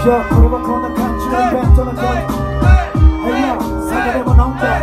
いやこれはこんな感じのイベントの曲。いや酒でも飲んで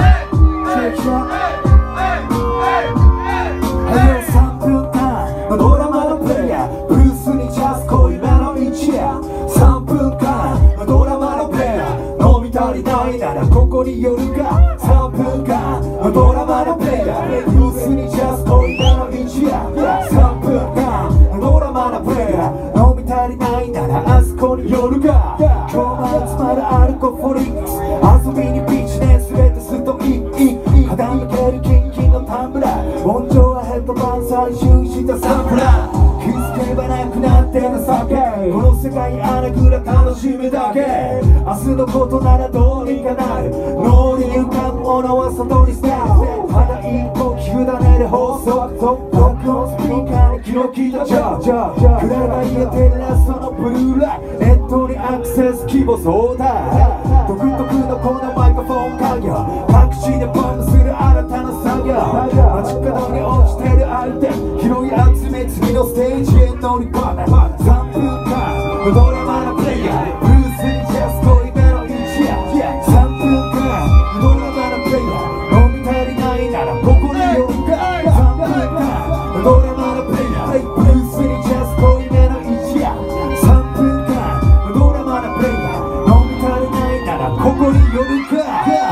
3分間のドラマのプレイヤー、ブルースにジャズ恋目の一夜。3分間のドラマのプレイヤー、飲み足りないならここに寄るか。3分間のドラマのプレイヤー、ブルースにジャズ恋目の一夜。3分間のドラマのプレイヤー、飲み足りないならあそこに寄るか。今日も集まるアルコフォリックス、遊びにビジネス全てストイック、肌抜けるキンキンのタンブラー、温情はヘッドバン採集したサンプラー、気づけばなくなってる酒、この世界あらぐら楽しむだけ。明日のことならどうにかなる、脳に浮かぶものは外に捨てる。肌一歩委ねる放送、録音スピーカーに気を利いたジャー、暗がりが照らすそのブルーライト、ネットにアクセス規模壮大、独特のこのマイクロフォン家業、各地でボムする新たな作業、街角に落ちてる相手拾い集め次のステージへ乗り込め。3分間のドラマのプレイヤー、ブルースにジャズ恋目の一夜。3分間のドラマのプレイヤー、飲み足りないならここに寄るか。3分間のドラマのプレイヤー、ブルースにジャズ恋目の一夜。3分間のドラマのプレイヤー、飲み足りないならここに寄るか。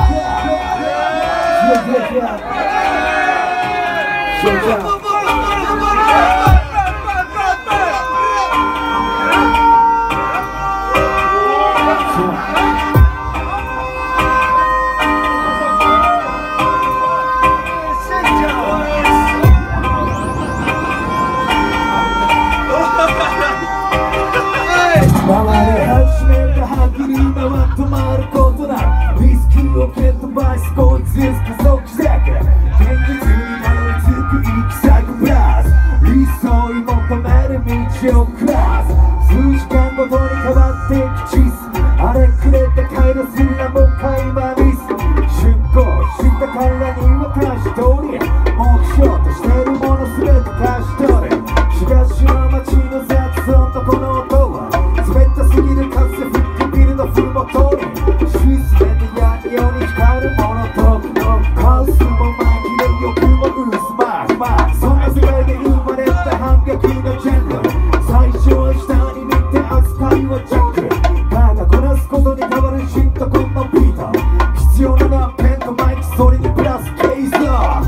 始めたはぐるまは止まることない。リスクを蹴飛ばし少しずつ加速してく、現実にたどり着く行き先プラス、理想に求める道をクラス、数時間ごとに変わっていく地図、あれくれた回路すらも会話ミス、出航した彼らに渡し通り、目標としてるものすべて貸し取る。東の街の雑音とこの音は冷たすぎるかつて吹くビルのふもとに、沈めてやるように光るものとカオスも紛れ欲も渦巻く、そんな世界で生まれた反逆のジェンダー、最初は下に見て扱いはジャック、ただこなすことに変わるシンとこのビート、必要なのはペンとマイク、それにプラスケースだ。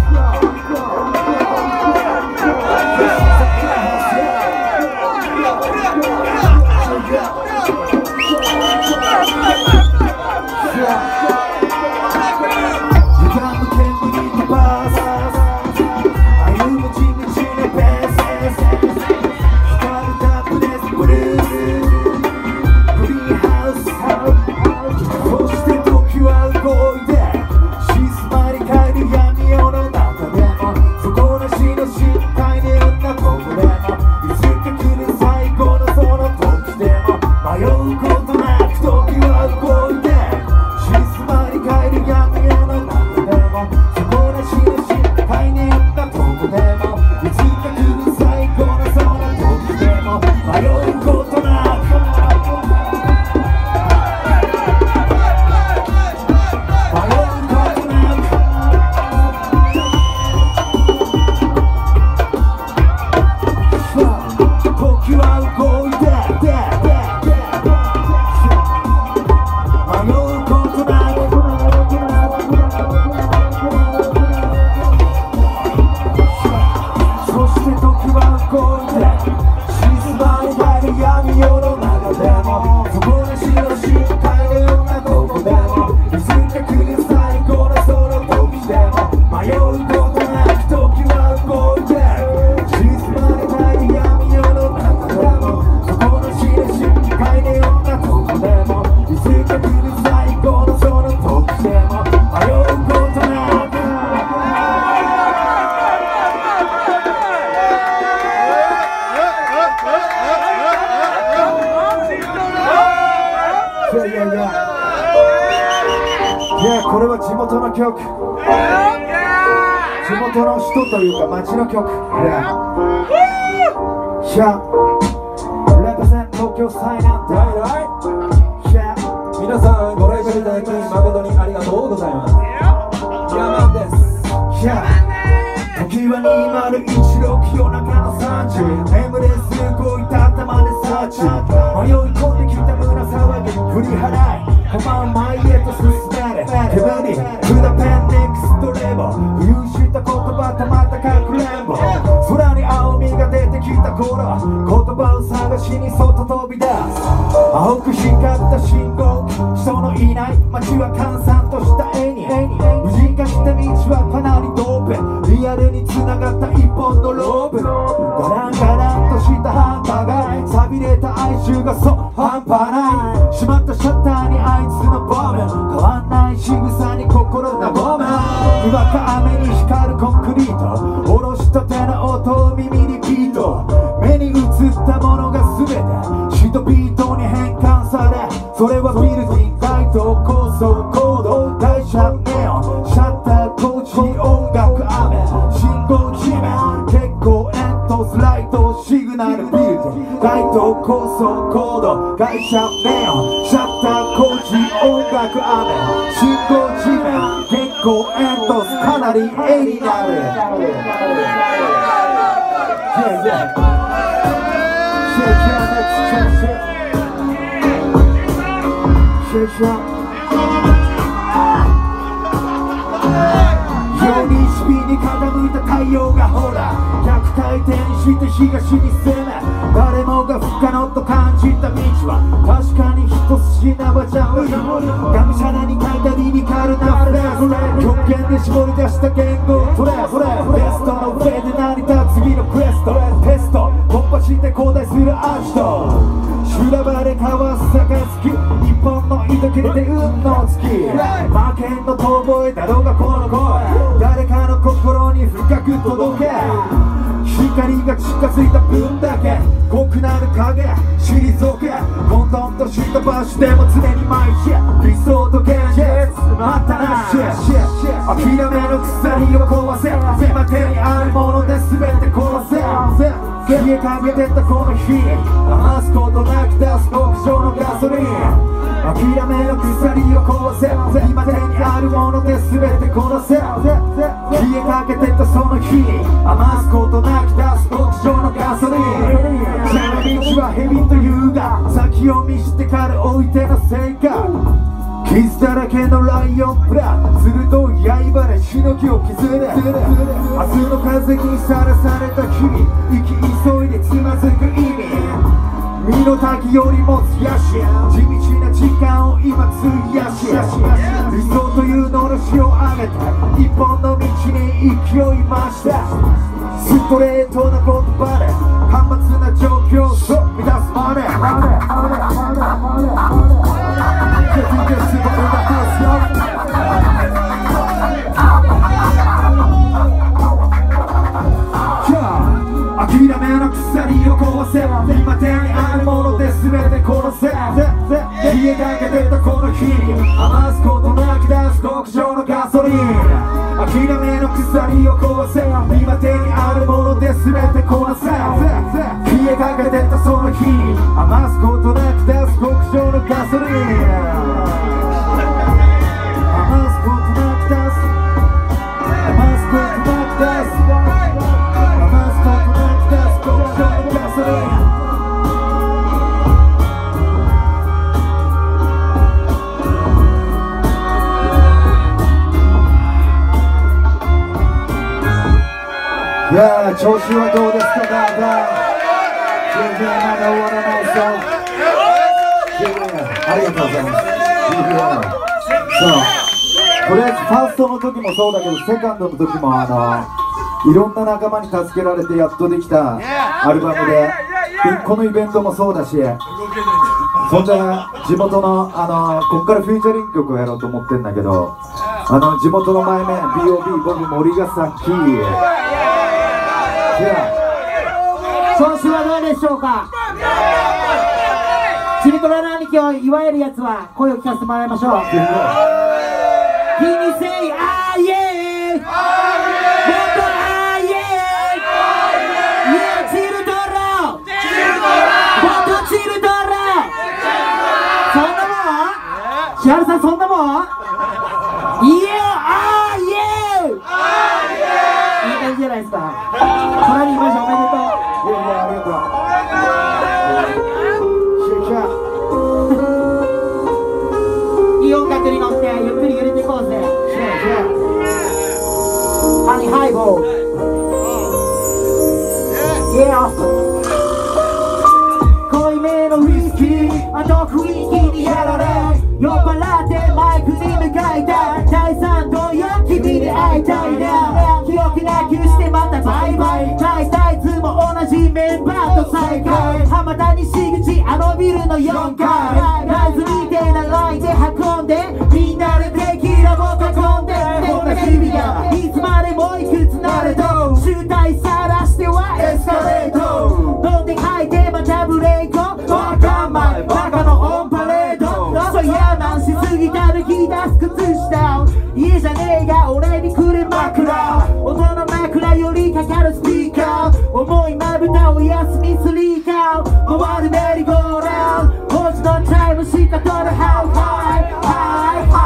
これは地元の曲、地元の人というか町の曲。Let us 東京最南端。 皆さんご来場いただき誠にありがとうございます。ヤマンです。 時は2016夜中の3時、眠れすごいたったまでサーチ、迷い込んできた胸騒ぎ振り払い、駒を前へと進める煙に下ペンネックストレボ、浮遊した言葉たまったかくれんぼ、空に青みが出てきた頃、言葉を探しに外飛び出す。青く光った信号、人のいない街は閑散とした絵に、無人化した道はかなりドープ、リアルに繋がった一本のロープ、ガランガランとした半端が錆びれた哀愁が半端ない、閉まったシャッターにあいつのボム、変わんない仕草に心和む、にわか雨に光るコンクリート、下ろしたての音を耳にビート、目に映ったものが全てシトビートに変換され、それはビルディング街頭高層高度大車ネオンシャッター工事音楽雨信号地面結構煙突ライトシグナルビルディング街頭高層高度大車ネオンシャッター工事音楽雨信号地面結構煙突かなり絵になる。よりスピに傾いた太陽がほら逆回転して東に攻め、誰もが不可能と感じた道は確かに一筋縄じゃ無理、がむしゃらに書いたリリカルなフレーズ、極限で絞り出した言語トレース、ベストの上で成り立つ次のクエストテスト突破して交代するアジト、修羅場で交わす杯一本の糸切れて運の月、負けんの遠吠えだろうがこの声、誰かの心に深く届け、光が近づいた分だけ濃くなる影退け、混沌とした場所でも常に毎日理想と現実待ったなし、諦めの鎖を壊せ、今手にあるもので全て殺せ、消えかけてたこの日余すことなく出す極上のガソリン、諦めの鎖を壊せ、今手にあるもので全て殺せ、消えかけてたその日余すことなく出す極上のガソリン、蛇の道は蛇というが先を見してから置いてのせいか、傷だらけのライオンプラ鋭い刃でしのぎを削れ、明日の風にさらされた日々生き急いでつまずく意味、身の丈よりもつやし地道な時間を今費やし、理想というのろしを上げて一本の道に勢い増した、ストレートな言葉で端末な状況を満たすまで諦めの鎖を壊せ、今手にあるもので全て殺せ、消えかけてたこの日余すことなく出す極上のガソリン、諦めの鎖を壊せ、今手にあるもので全て殺せ、消えかけてたその日余すことなく出す極上のガソリン、余すことなく出す、余すことなく出す、余すことなく出す極上のガソリン。いやー、調子はどうですか、だんだん全然まだ終わらないぞ。ありがとうございます。そうとりあえずファーストの時もそうだけどセカンドの時もいろんな仲間に助けられてやっとできたアルバムで、このイベントもそうだし、そんな地元のこっからフューチャリング曲をやろうと思ってんだけど、地元の前面 BOB 僕森ヶ崎、 調子はどうでしょうか。ちびこらの兄貴を祝えるやつは声を聞かせてもらいましょう。Can you say ah yeah? What ah yeah? Yeah, チルドロ。What チルドロ。 千春さんそんなもん。いやあーイエーイ、いい感じじゃないですか。トラニーマジおめでとう。 いやいや、ありがとう。 いい音楽に乗ってゆっくり揺れていこうぜ。ハニーハイボール。濃いめのウイスキー、あと雰囲気にやられ、酔っ払ってマイクに向かいたい。第3度よ君に会いたいな。記憶なくしてまたバイバイ。大体いつも同じメンバーと再会。浜田西口あのビルの4階。ライズみたいなラインで運んで、みんなでテキーラを囲んで。こんな日々がいつまでもいくつなれど、集大さらしてはエスカレート。飲んで吐いてまたブレイク。わかんないバカのオンパレード。そうやmanしすぎた抜き出す靴下。家じゃねえが俺にくれ枕。音の枕よりかかるスピーカー。重いまぶたを休みスリーカー。回るメリーゴーラウンド。文字のチャイムしか取るハイハイハイハ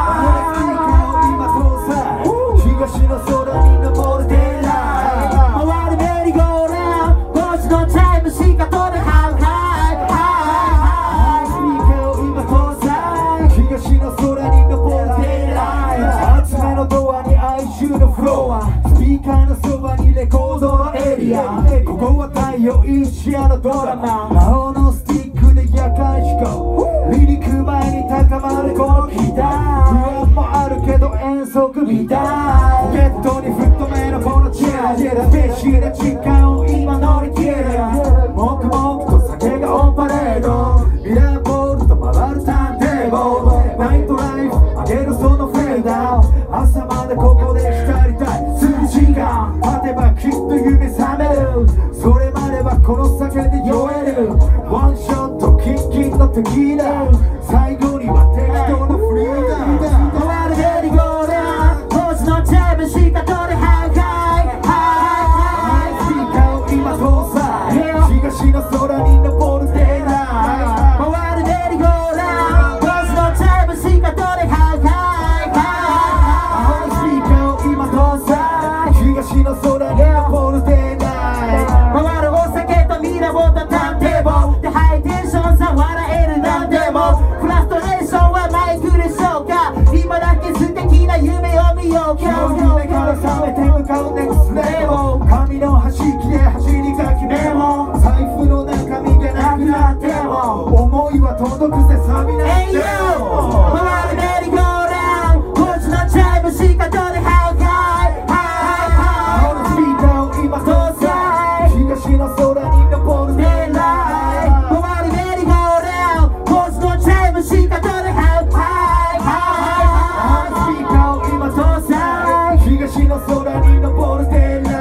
イ。 東の空に昇るデイライト。 回るメリーゴーラウンド。文字のチャイムしか取るハイハイハイ。 スピーカーを今搭載。東の空に昇るデイライト。厚めのドアに哀愁のフロア。スピーカーのそばにレコードのエリア。ここは太陽一夜のドラマ。魔法のスティックで夜間飛行。離陸前に高まるこの期待。不安もあるけど遠足みたい。ポケットにフットめのこのチェア。スペシャル時間を今乗り切る。黙々と酒がオンパレード。ミラーボールと回るターンテーブル。ナイトライフ上げるそのフェーダー。朝までここで浸りたい。数時間待てばきっと夢覚める。それまではこの酒で酔える。ワンショットキンキンのテキーラ。最後には適当のフリーダー。 回るメリーゴーラウンド。文字のチャイムしか取るハイハイハイハイ。 スピーカーを今搭載。東の空に昇るデイライト。 回るメリーゴーラウンド。文字のチャイムしか取るハイハイハイ。 スピーカーを今搭載。東の空に昇るデイライト。 回るお酒とミラボとターンテーブルでハイテンションさ笑えるなんでも。フラストレーションはマイクでしょうか。今だけ素敵な夢を見よう。 今日夢から覚めて向かうネクストレベル。紙の端切れ走り書きメモ。財布の中身がなくなっても思いは届くぜ錆びなくても。 回るメリーゴーラウンド。文字のチャイムしか取るハイハイハイハイ。 スピーカーを今搭載。東の空に昇るデイライト。 回るメリーゴーラウンド。文字のチャイムしか取るハイハイハイ。 スピーカーを今搭載。東の空に昇るデイライト。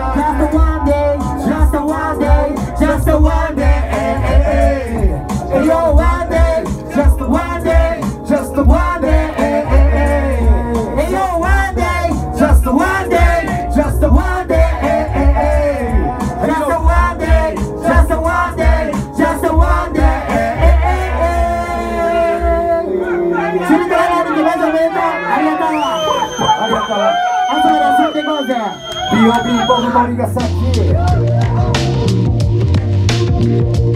Just a one day, just a one day, hey yo one day, just a one day, just a one day, hey yo one day, just a one day, just a one day, just a one day, just a one day, just a one day. チルトライブにまずおめでとう。ありがとう。 ありがとう。 朝まで遊んでいこうぜ。 B.O.B. ボブ森が先。